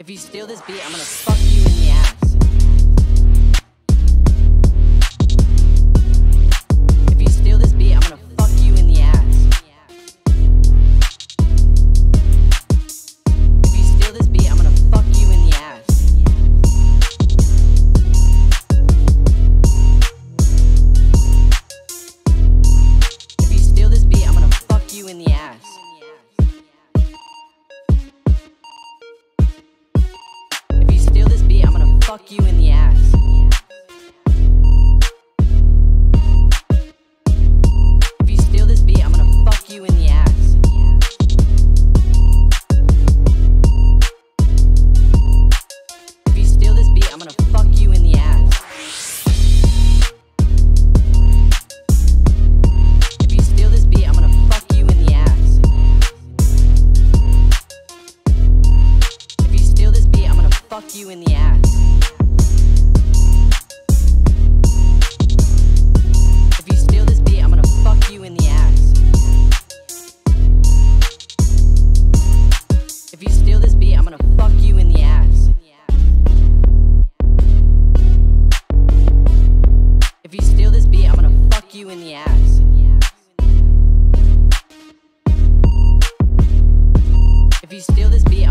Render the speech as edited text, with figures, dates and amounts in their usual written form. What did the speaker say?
If you steal this beat, I'm gonna fuck you in the ass. If you steal this beat, I'm gonna fuck you in the ass. If you steal this beat, I'm gonna fuck you in the ass. If you steal this beat, I'm gonna fuck you in the ass. If you steal this beat, I'm gonna fuck you in the ass. If you steal this beat, I'm gonna fuck you in the ass. If you steal this beat, I'm gonna fuck you in the ass. If you steal this beat, I'm gonna fuck you in the ass. If you steal this beat, I'm gonna fuck you in the ass. If you steal this beat, I'm gonna fuck you in the ass. If you steal this beat, I'm gonna fuck you in the ass. If you steal this beat, I'm gonna fuck you in the ass. If you steal this beat,